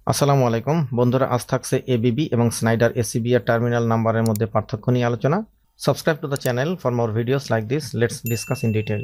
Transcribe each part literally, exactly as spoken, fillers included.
আসসালামু আলাইকুম বন্ধুরা, আজ থাকছে এবিবি এবং স্নাইডার এসিবি এর টার্মিনাল নাম্বারের মধ্যে পার্থক্য নিয়ে আলোচনা। Subscribe to the channel for more videos like this. Let's discuss in detail.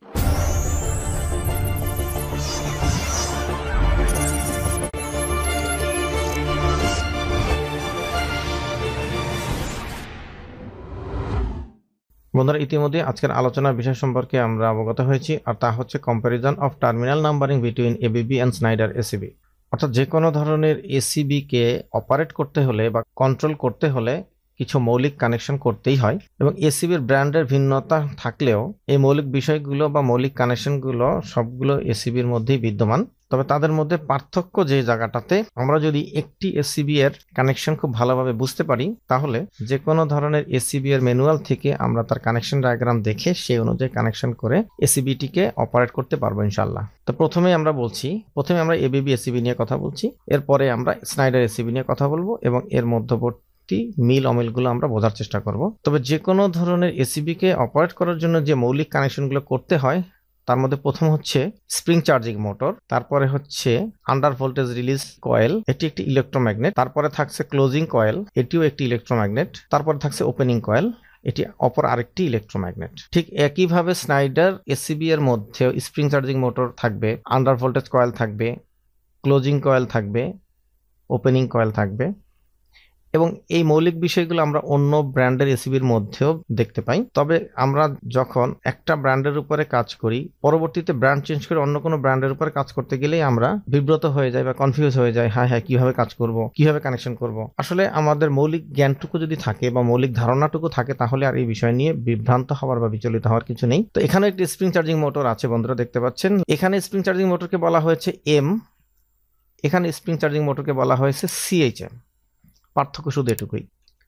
বন্ধুরা, ইতিমধ্যে আজকের আলোচনার বিষয় সম্পর্কে আমরা অবগত হয়েছি, আর তা হচ্ছে comparison of terminal numbering between ABB and Schneider ACB. অর্থাৎ যে কোনো ধরনের এসিবি কে অপারেট করতে হলে বা কন্ট্রোল করতে হলে কিছু মৌলিক কানেকশন করতেই হয়, এবং এসিবির ব্র্যান্ডের ভিন্নতা থাকলেও এই মৌলিক বিষয়গুলো বা মৌলিক কানেকশনগুলো সবগুলো এসিবির মধ্যেই বিদ্যমান। তবে তাদের মধ্যে পার্থক্য যে জায়গাটাতে, আমরা যদি একটি এসিবি এর কানেকশন খুব ভালোভাবে বুঝতে পারি, তাহলে যে কোনো ধরনের এসিবি এর ম্যানুয়াল থেকে আমরা তার কানেকশন ডায়াগ্রাম দেখে সেই অনুযায়ী কানেকশন করে এসিবিটিকে অপারেট করতে পারবো ইনশাল্লাহ। তো প্রথমে আমরা বলছি, প্রথমে আমরা এবিবি এসিবি নিয়ে কথা বলছি, এরপরে আমরা স্নাইডার এসিবি নিয়ে কথা বলবো এবং এর মধ্যবর্তী মিল অমিলগুলো আমরা বোঝার চেষ্টা করব। তবে যে কোনো ধরনের এসিবি কে অপারেট করার জন্য যে মৌলিক কানেকশনগুলো করতে হয়, তার মধ্যে প্রথম হচ্ছে স্প্রিং চার্জিং মোটর, তারপরে হচ্ছে আন্ডার ভোল্টেজ রিলিজ কয়েল, এটি একটি ইলেকট্রোম্যাগনেট, তারপরে থাকছে ক্লোজিং কয়েল, এটিও একটি ইলেকট্রোম্যাগনেট, তারপরে থাকছে ওপেনিং কয়েল, এটি অপর আরেকটি ইলেকট্রোম্যাগনেট। ঠিক একইভাবে স্নাইডার এসিবি এর মধ্যে স্প্রিং চার্জিং মোটর থাকবে, আন্ডার ভোল্টেজ কয়েল থাকবে, ক্লোজিং কয়েল থাকবে, ওপেনিং কয়েল থাকবে, এবং এই মৌলিক বিষয়গুলো আমরা অন্য ব্র্যান্ডের এসিবির মধ্যেও দেখতে পাই। তবে আমরা যখন একটা ব্র্যান্ডের উপরে কাজ করি, পরবর্তীতে ব্র্যান্ড চেঞ্জ করে অন্য কোনো ব্র্যান্ডের উপরে কাজ করতে গেলেই আমরা বিব্রত হয়ে যাই বা কনফিউজ হয়ে যাই, হ্যাঁ হ্যাঁ কিভাবে কাজ করব, কিভাবে কানেকশন করব। আসলে আমাদের মৌলিক জ্ঞানটুকু যদি থাকে বা মৌলিক ধারণাটুকু থাকে, তাহলে আর এই বিষয় নিয়ে বিভ্রান্ত হওয়ার বা বিচলিত হওয়ার কিছু নেই। তো এখানে একটি স্প্রিং চার্জিং মোটর আছে বন্ধুরা, দেখতে পাচ্ছেন। এখানে স্প্রিং চার্জিং মোটরকে বলা হয়েছে এম, এখানে স্প্রিং চার্জিং মোটরকে বলা হয়েছে সিএইচএম। পার্থক্য শুধু এটুকুই।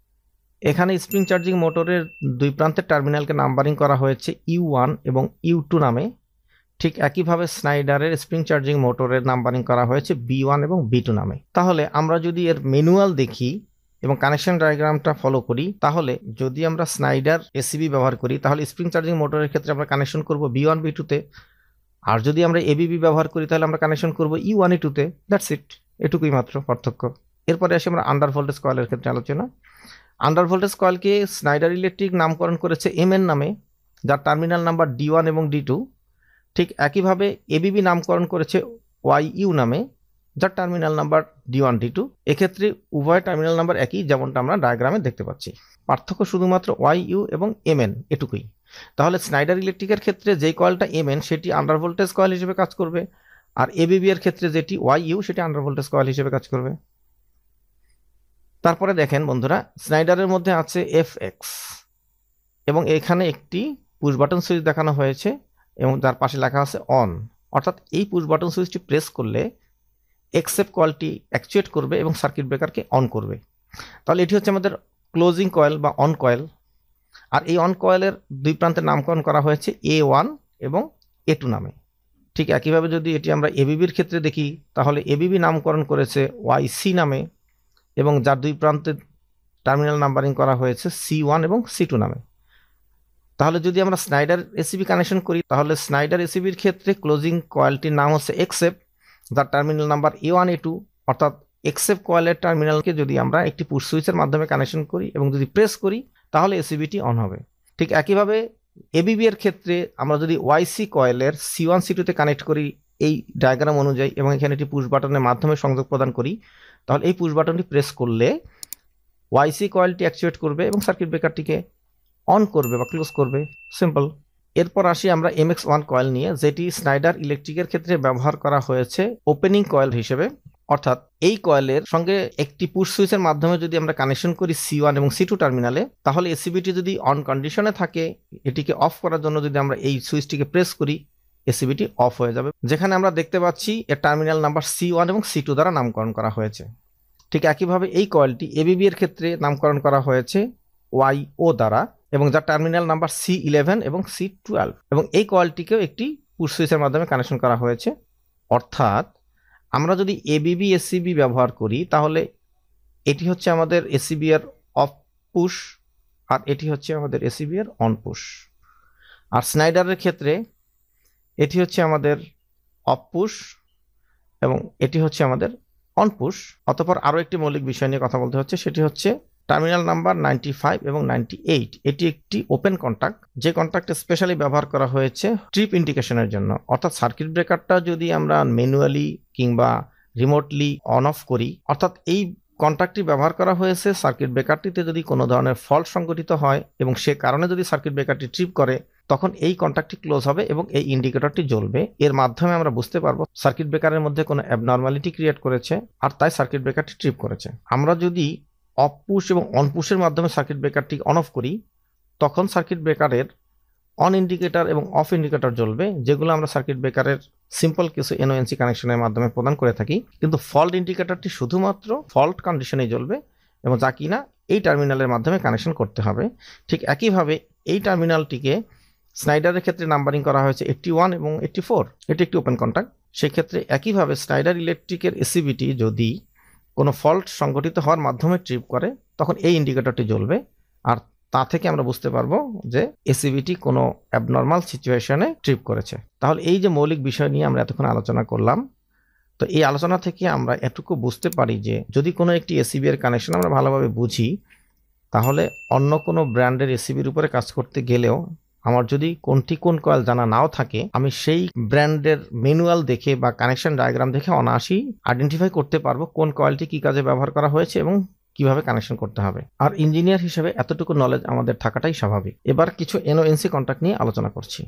এখানে স্প্রিং চার্জিং মোটরের দুই প্রান্তের টার্মিনালকে নাম্বারিং করা হয়েছে ইউ ওয়ান এবং ইউ টু নামে। ঠিক একইভাবে স্নাইডারের স্প্রিং চার্জিং মোটরের নাম্বারিং করা হয়েছে বি ওয়ান এবং বি টু নামে। তাহলে আমরা যদি এর ম্যানুয়াল দেখি এবং কানেকশন ডায়াগ্রামটা ফলো করি, তাহলে যদি আমরা স্নাইডার এসিবি ব্যবহার করি, তাহলে স্প্রিং চার্জিং মোটরের ক্ষেত্রে আমরা কানেকশন করব বি ওয়ান বি টুতে, আর যদি আমরা এবিবি ব্যবহার করি তাহলে আমরা কানেকশন করব ই ওয়ান ই টুতে। দ্যাটস ইট, এটুকুই মাত্র পার্থক্য। এরপরে আসি আমরা আন্ডার ভোল্টেজ কয়েলের ক্ষেত্রে আলোচনা। আন্ডার ভোল্টেজ কয়েলকে স্নাইডার ইলেকট্রিক নামকরণ করেছে এম এন নামে, যার টার্মিনাল নাম্বার ডি ওয়ান এবং ডি টু। ঠিক একইভাবে এবিবি নামকরণ করেছে ওয়াই ইউ নামে, যার terminal number D one D two. এক্ষেত্রে উভয় টার্মিনাল নাম্বার একই, যেমনটা আমরা ডায়াগ্রামে দেখতে পাচ্ছি। পার্থক্য শুধুমাত্র ওয়াই ইউ এবং এম এন, এটুকুই। তাহলে স্নাইডার ইলেকট্রিকের ক্ষেত্রে যেই কয়েলটা এম এন সেটি আন্ডার ভোল্টেজ কয়েল হিসেবে কাজ করবে, আর এবিবি এর ক্ষেত্রে যেটি ওয়াই ইউ সেটি আন্ডার ভোল্টেজ কয়েল হিসেবে কাজ করবে। তারপরে দেখেন বন্ধুরা, স্নাইডারের মধ্যে আছে এফ এক্স এবং এখানে একটি পুশ বাটন সুইচ দেখানো হয়েছে এবং যার পাশে লেখা আছে অন। অর্থাৎ এই পুশ বাটন সুইচটি প্রেস করলে এক্সেপ্ট কয়েলটি অ্যাকচুয়েট করবে এবং সার্কিট ব্রেকারকে অন করবে। তাহলে এটি হচ্ছে আমাদের ক্লোজিং কয়েল বা অন কয়েল। আর এই অন কয়েলের দুই প্রান্তের নামকরণ করা হয়েছে এ ওয়ান এবং এ টু নামে। ঠিক একইভাবে যদি এটি আমরা এবিবির ক্ষেত্রে দেখি, তাহলে এবিবি নামকরণ করেছে ওয়াই সি নামে এবং যার দুই প্রান্তে টার্মিনাল নাম্বারিং করা হয়েছে সি ওয়ান এবং সি টু নামে। তাহলে যদি আমরা স্নাইডার এসিবি কানেকশন করি, তাহলে স্নাইডার এসিবির ক্ষেত্রে ক্লোজিং কয়েলটির নাম হচ্ছে এক্সেপ্ট, যার terminal number A one A two. অর্থাৎ এক্সেপ্ট কয়েলের টার্মিনালকে যদি আমরা একটি পুশ সুইচের মাধ্যমে কানেকশন করি এবং যদি প্রেস করি, তাহলে এসিবিটি অন হবে। ঠিক একইভাবে এবিবি এর ক্ষেত্রে আমরা যদি ওয়াইসি কয়েলের সি ওয়ান সি টুতে কানেক্ট করি এই ডায়াগ্রাম অনুযায়ী এবং এখানে একটি পুশ বাটনের মাধ্যমে সংযোগ প্রদান করি, তাহলে এই পুশ বাটনটি প্রেস করলে ওয়াইসি কয়েলটি অ্যাকচুয়েট করবে এবং সার্কিট ব্রেকারটিকে অন করবে বা ক্লোজ করবে। সিম্পল। এরপর আসি আমরা এম এক্স ওয়ান কয়েল নিয়ে, যেটি স্নাইডার ইলেকট্রিকের ক্ষেত্রে ব্যবহার করা হয়েছে ওপেনিং কয়েল হিসেবে। অর্থাৎ এই কয়েলের সঙ্গে একটি পুশ সুইচের মাধ্যমে যদি আমরা কানেকশন করি সি ওয়ান এবং সি টু টার্মিনালে, তাহলে এসিবিটি যদি অন কন্ডিশনে থাকে, এটিকে অফ করার জন্য যদি আমরা এই সুইচটিকে প্রেস করি, এসিবিটি অফ হয়ে যাবে। যেখানে আমরা দেখতে পাচ্ছি এর টার্মিনাল নাম্বার সি ওয়ান এবং সি টু দ্বারা নামকরণ করা হয়েছে। ঠিক একইভাবে এই কয়েলটি এবিবি এর ক্ষেত্রে নামকরণ করা হয়েছে ওয়াই ও দ্বারা এবং যার টার্মিনাল নাম্বার সি ইলেভেন এবং সি টুয়েলভ, এবং এই কয়েলটিকেও একটি পুশ সুইচের মাধ্যমে কানেকশন করা হয়েছে। অর্থাৎ আমরা যদি এবিবি এসিবি ব্যবহার করি, তাহলে এটি হচ্ছে আমাদের এসিবি এর অফ পুশ আর এটি হচ্ছে আমাদের এসিবি এর অন পুশ। আর স্নাইডারের ক্ষেত্রে এটি হচ্ছে আমাদের অফ পুশ এবং এটি হচ্ছে আমাদের অনপুশ। অতঃপর আরও একটি মৌলিক বিষয় নিয়ে কথা বলতে হচ্ছে, সেটি হচ্ছে টার্মিনাল নাম্বার নাইনটি ফাইভ এবং নাইনটি এইট। এটি একটি ওপেন কন্ট্যাক্ট, যে কন্ট্যাক্টে স্পেশালি ব্যবহার করা হয়েছে ট্রিপ ইন্ডিকেশনের জন্য। অর্থাৎ সার্কিট ব্রেকারটা যদি আমরা ম্যানুয়ালি কিংবা রিমোটলি অন অফ করি, অর্থাৎ এই কন্ট্যাক্টটি ব্যবহার করা হয়েছে সার্কিট ব্রেকারটিতে যদি কোনো ধরনের ফল্ট সংঘটিত হয় এবং সে কারণে যদি সার্কিট ব্রেকারটি ট্রিপ করে, তখন এই কন্ট্যাক্টটি ক্লোজ হবে এবং এই ইন্ডিকেটরটি জ্বলবে। এর মাধ্যমে আমরা বুঝতে পারবো সার্কিট ব্রেকারের মধ্যে কোনো অ্যাবনর্মালিটি ক্রিয়েট করেছে আর তাই সার্কিট ব্রেকারটি ট্রিপ করেছে। আমরা যদি অফ পুশ এবং অন পুশের মাধ্যমে সার্কিট ব্রেকারটি অন অফ করি, তখন সার্কিট ব্রেকারের অন ইন্ডিকেটর এবং অফ ইন্ডিকেটর জ্বলবে, যেগুলো আমরা সার্কিট ব্রেকারের সিম্পল কিছু এনওএনসি কানেকশনের মাধ্যমে প্রদান করে থাকি। কিন্তু ফল্ট ইন্ডিকেটরটি শুধুমাত্র ফল্ট কন্ডিশনেই জ্বলবে এবং যা কিনা এই টার্মিনালের মাধ্যমে কানেকশন করতে হবে। ঠিক একইভাবে এই টার্মিনালটিকে স্নাইডারের ক্ষেত্রে নাম্বারিং করা হয়েছে এইট্টি ওয়ান এবং এইট্টি ফোর। এটি একটি ওপেন কন্ট্যাক্ট। সেক্ষেত্রে একইভাবে স্নাইডার ইলেকট্রিকের এসিবিটি যদি কোনো ফল্ট সংঘটিত হওয়ার মাধ্যমে ট্রিপ করে, তখন এই ইন্ডিকেটরটি জ্বলবে আর তা থেকে আমরা বুঝতে পারবো যে এসিবিটি কোনো অ্যাবনর্মাল সিচুয়েশনে ট্রিপ করেছে। তাহলে এই যে মৌলিক বিষয় নিয়ে আমরা এতক্ষণ আলোচনা করলাম, তো এই আলোচনা থেকে আমরা এটুকু বুঝতে পারি যে যদি কোনো একটি এসিবি এর কানেকশন আমরা ভালোভাবে বুঝি, তাহলে অন্য কোনো ব্র্যান্ডের এসিবির উপরে কাজ করতে গেলেও আমার যদি কোনটি কোন কয়েল জানা নাও থাকে, আমি সেই ব্র্যান্ডের ম্যানুয়াল দেখে বা কানেকশন ডায়াগ্রাম দেখে অনায়াসেই আইডেন্টিফাই করতে পারবো কোন কয়েলটি কি কাজে ব্যবহার করা হয়েছে এবং কিভাবে কানেকশন করতে হবে। আর ইঞ্জিনিয়ার হিসেবে এতটুকু নলেজ আমাদের থাকাটাই স্বাভাবিক। এবার কিছু এনওএনসি কন্ট্যাক্ট নিয়ে আলোচনা করছি।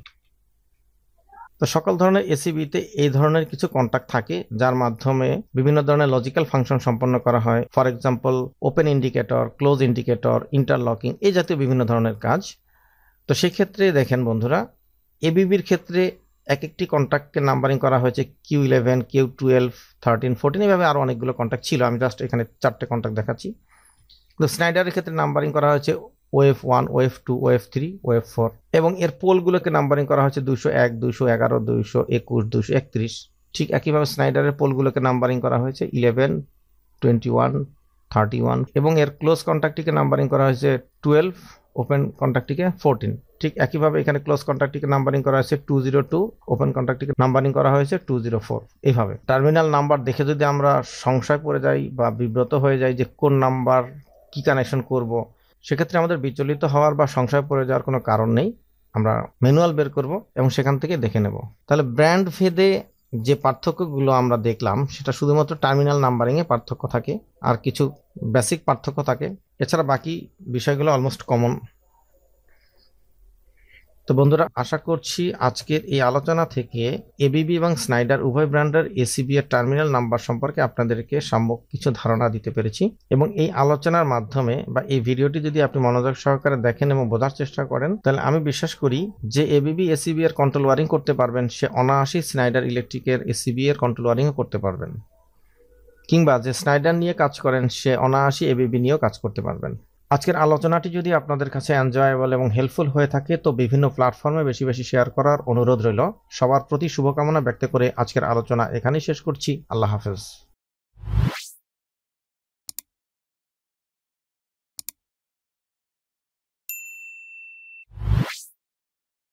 তো সকল ধরনের এসিবিতে এই ধরনের কিছু কন্ট্যাক্ট থাকে, যার মাধ্যমে বিভিন্ন ধরনের লজিক্যাল ফাংশন সম্পন্ন করা হয়। For example open indicator, close indicator, interlocking, এই জাতীয় বিভিন্ন ধরনের কাজ। তো সেক্ষেত্রে দেখেন বন্ধুরা, এবিবির ক্ষেত্রে এক একটি কন্ট্যাক্টকে নাম্বারিং করা হয়েছে Q eleven, Q twelve, thirteen, fourteen, এভাবে আরও অনেকগুলো কন্ট্যাক্ট ছিল। আমি জাস্ট এখানে চারটে কন্ট্যাক্ট দেখাচ্ছি। তো স্নাইডারের ক্ষেত্রে নাম্বারিং করা হয়েছে OF one, OF two, OF three, OF four, এবং এর পোলগুলোকে নাম্বারিং করা হয়েছে দুইশো এক, দুইশো এগারো, দুইশো একুশ, দুইশো একত্রিশ। ঠিক একইভাবে স্নাইডারের পোলগুলোকে নাম্বারিং করা হয়েছে eleven, twenty one, thirty one, এবং এর ক্লোজ কন্ট্যাক্টটিকে নাম্বারিং করা হয়েছে টুয়েলভ, ওপেন কন্ট্যাক্টটিকে ফোরটিন। ঠিক একইভাবে এখানে ক্লোজ কন্ট্যাক্টটিকে নাম্বারিং করা হয়েছে টু জিরো টু, ওপেন কন্ট্যাক্টটিকে নাম্বারিং করা হয়েছে টু জিরো ফোর। এইভাবে টার্মিনাল নাম্বার দেখে যদি আমরা সংশয় পড়ে যাই বা বিব্রত হয়ে যাই যে কোন নাম্বার কি কানেকশন করব, সেক্ষেত্রে আমাদের বিচলিত হওয়ার বা সংশয় পড়ে যাওয়ার কোনো কারণ নেই। আমরা ম্যানুয়াল বের করব এবং সেখান থেকে দেখে নেব। তাহলে ব্র্যান্ড ভেদে যে পার্থক্যগুলো আমরা দেখলাম, সেটা শুধুমাত্র টার্মিনাল নাম্বারিংয়ে পার্থক্য থাকে, আর কিছু বেসিক পার্থক্য থাকে। এছাড়া বাকি বিষয়গুলো অলমোস্ট কমন। তো বন্ধুরা, আশা করছি আজকের এই আলোচনা থেকে এবিবি এবং স্নাইডার উভয় ব্র্যান্ডের এসিবি এর টার্মিনাল নাম্বার সম্পর্কে আপনাদেরকে সম্যক কিছু ধারণা দিতে পেরেছি। এবং এই আলোচনার মাধ্যমে বা এই ভিডিওটি যদি আপনি মনোযোগ সহকারে দেখেন এবং বোঝার চেষ্টা করেন, তাহলে আমি বিশ্বাস করি যে এবিবি এসিবি এর কন্ট্রোল ওয়ারিং করতে পারবেন, সে অনায়াসেই স্নাইডার ইলেকট্রিকের এসিবি এর কন্ট্রোল ওয়ারিংও করতে পারবেন। কিংবা যে স্নাইডার নিয়ে কাজ করেন, সে অনায়াসেই এবিবি নিয়েও কাজ করতে পারবেন। আজকের আলোচনাটি যদি আপনাদের কাছে এনজয়েবল এবং হেল্পফুল হয়ে থাকে, তো বিভিন্ন প্ল্যাটফর্মে বেশি বেশি শেয়ার করার অনুরোধ রইল। সবার প্রতি শুভকামনা ব্যক্ত করে আজকের আলোচনা এখানেই শেষ করছি। আল্লাহ হাফেজ।